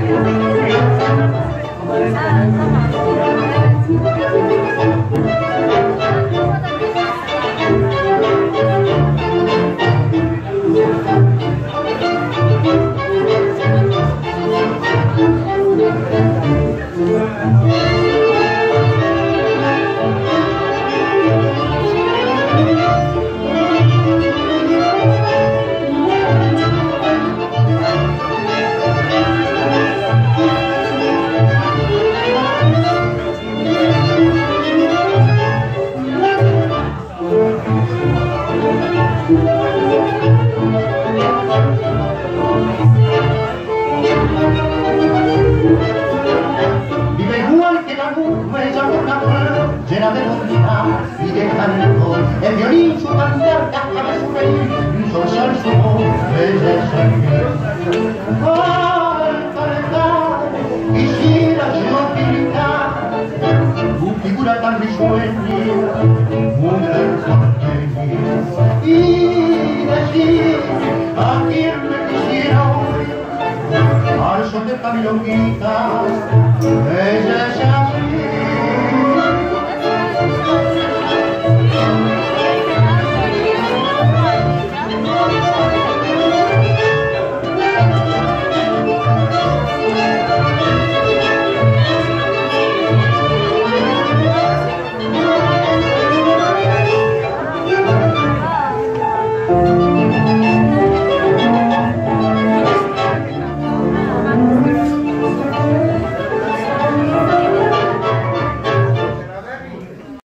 Llena de bondad y de canto, el violín su cantar, cascabel su reír, y solsar su voz, belleza en mí. Al quisiera yo pintar tu figura tan risueña, mujer porteña, y decir a quien me quisiera oír, al son de camilonguitas, ella es así.